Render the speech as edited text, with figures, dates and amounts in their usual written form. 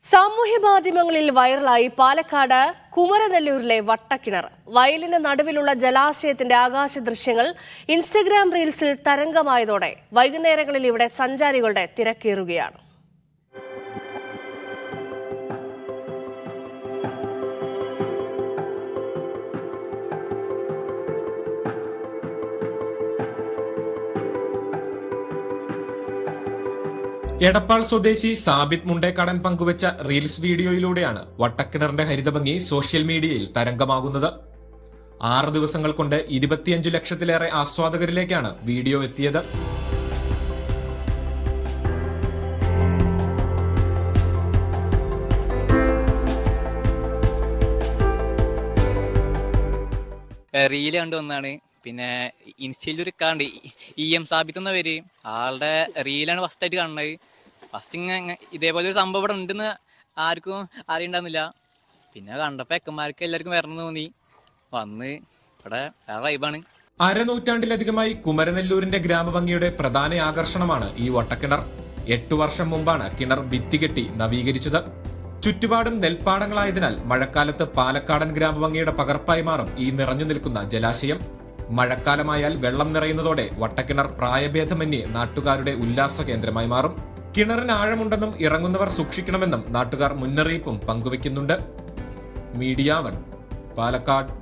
സാമൂഹ്യ മാധ്യമങ്ങളിൽ വൈറലായി പാലക്കാട് കുമരനെല്ലൂരിലെ വട്ടക്കിണർ. വയലിന് നടുവിലുള്ള ജലാശയത്തിന്റെ ആകാശ ദൃശ്യങ്ങൾ ഇൻസ്റ്റഗ്രാം റീൽസിൽ തരംഗമായതോടെ വൈകുന്നേരങ്ങളിൽ ഇവിടെ സഞ്ചാരികളുടെ തിരക്കേറുകയാണ്. എടപ്പാൾ സ്വദേശി സാബിത് മുണ്ടേക്കാടൻ പങ്കുവച്ച റീൽസ് വീഡിയോയിലൂടെയാണ് വട്ടക്കിണറിന്റെ ഹരിതഭംഗി സോഷ്യൽ മീഡിയയിൽ തരംഗമാകുന്നത്. 6 ദിവസങ്ങൾ കൊണ്ട് 25 ലക്ഷത്തിലേറെ ആസ്വാദകരിലേക്കാണ് വീഡിയോ എത്തിയത്. റീല് കണ്ടുവന്നാണ്. പിന്നെ ഇൻസ്റ്റയിൽ ഒരു കാണ്ട് EM സാബിത്ത് എന്ന പേര്, ആളുടെ റീലാണ് ഫസ്റ്റായിട്ട് കാണുന്നത്. ഫസ്റ്റ് ഇങ്ങനെ ഇതേപോലെ ഒരു സംഭവം ഇവിടെ ഉണ്ടെന്ന് ആർക്കും അറിയണ്ടായിരുന്നില്ല. പിന്നെ കണ്ടപ്പോൾ എക്കന്മാർക്ക് എല്ലാവർക്കും വരണം തോന്നി, വന്ന് ഇവിടെ വേറെ വൈബാണ്. അരനൂറ്റാണ്ടിലധികമായി കുമരനെല്ലൂരിന്റെ ഗ്രാമഭംഗിയുടെ പ്രധാന ആകർഷണമാണ് ഈ വട്ടക്കിണർ. 8 വർഷം മുമ്പാണ് കിണർ ഭിത്തികെട്ടി നവീകരിച്ചത്. ചുറ്റുപാടും നെൽപ്പാടങ്ങളായതിനാൽ മഴക്കാലത്ത് പാലക്കാടൻ ഗ്രാമഭംഗിയുടെ പകർപ്പായി മാറും ഈ നിറഞ്ഞു നിൽക്കുന്ന ജലാശയം. മഴക്കാലമായാൽ വെള്ളം നിറയുന്നതോടെ വട്ടക്കിണർ പ്രായഭേദമന്യേ നാട്ടുകാരുടെ ഉല്ലാസ കേന്ദ്രമായി മാറും. കിണറിന് ആഴമുണ്ടെന്നും ഇറങ്ങുന്നവർ സൂക്ഷിക്കണമെന്നും നാട്ടുകാർ മുന്നറിയിപ്പും പങ്കുവെക്കുന്നുണ്ട്. മീഡിയ 1 പാലക്കാട്.